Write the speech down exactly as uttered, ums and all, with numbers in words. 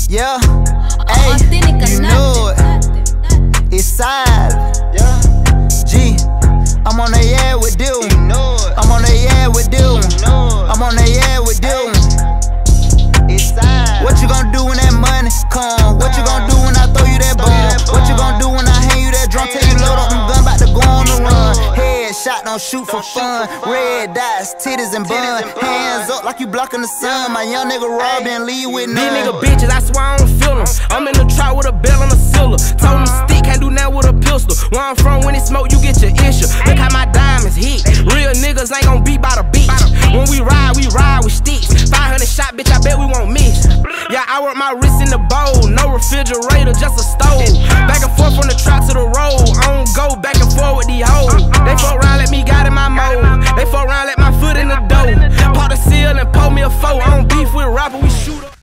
Yeah, hey, you know it. It's silent. Yeah, G. I'm on the air with Dill. I'm on the air with Dill. I'm on the air with Dill. It's silent. What you gon' do when that money come? What you gon' do when I throw you that bomb? What you gon' do when I hang you that drum? Till you load up them gun, bout to go on the run. Headshot, don't shoot for fun. Red dots, titties and bun. Hands up like you blocking the sun. My young nigga rob and leave with none. These nigga bitches, I swear I don't feel them. I'm in the trap with a bell on a cylinder. Told them stick, can't do nothing with a pistol. Where I'm from, when it smoke, you get your issue. Look how my diamonds hit. Real niggas ain't gon' be by the beach. When we ride, we ride with sticks. five hundred shot, bitch, I bet we won't miss. Yeah, I work my wrist in the bowl. No refrigerator, just a stove. Back and forth from the trap to the road. I don't go back and forth with these hoes. They fuck around, let me got in my mode. They fuck around, let my foot in the dough. Pop the seal and pull me a foe. I don't beef with rapper, we shoot up.